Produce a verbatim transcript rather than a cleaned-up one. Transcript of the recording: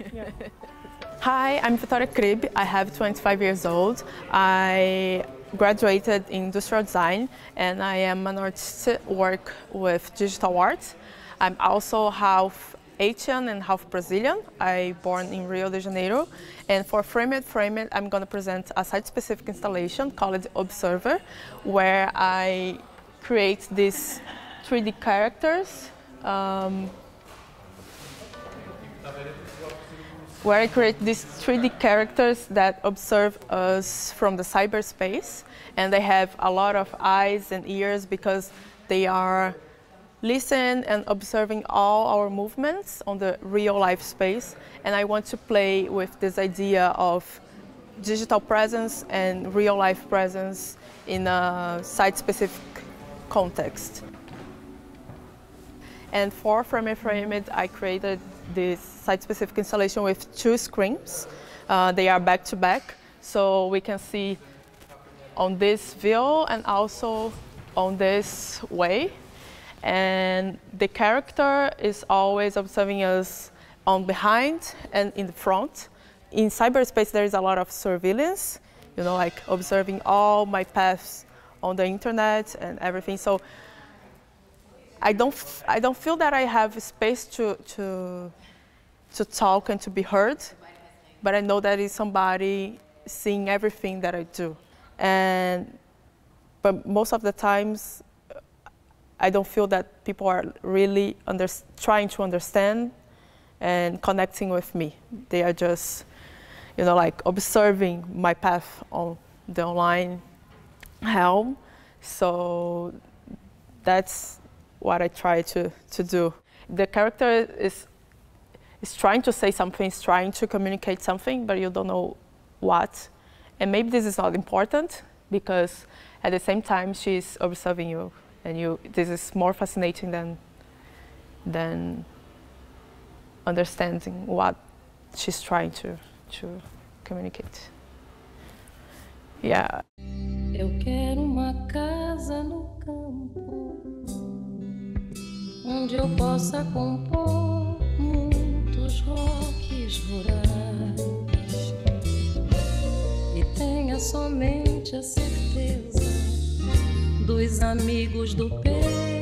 Yeah. Hi, I'm Vitória Cribb. I have twenty-five years old. I graduated in industrial design and I am an artist who work with digital art. I'm also half Haitian and half Brazilian. I born in Rio de Janeiro. And for Permeate, Permeate, I'm going to present a site-specific installation called Observer, where I create these three D characters. Um, where I create these three D characters that observe us from the cyberspace, and they have a lot of eyes and ears because they are listening and observing all our movements on the real life space. And I want to play with this idea of digital presence and real life presence in a site-specific context. And for Permeate, Permeate, I created this site-specific installation with two screens. Uh, they are back-to-back, so we can see on this view and also on this way. And the character is always observing us on behind and in the front. In cyberspace, there is a lot of surveillance, you know, like observing all my paths on the internet and everything. So I don't, f I don't feel that I have space to, to, to talk and to be heard, but I know that is somebody seeing everything that I do. And, but most of the times, I don't feel that people are really under, trying to understand and connecting with me. They are just, you know, like observing my path on the online realm. So that's what I try to, to do. The character is, is trying to say something, is trying to communicate something, but you don't know what. And maybe this is not important because at the same time she's observing you. And you, this is more fascinating than, than understanding what she's trying to, to communicate. Yeah. Eu quero uma casa no campo, onde eu possa compor muitos rocks rurais e tenha somente a certeza dos amigos do peito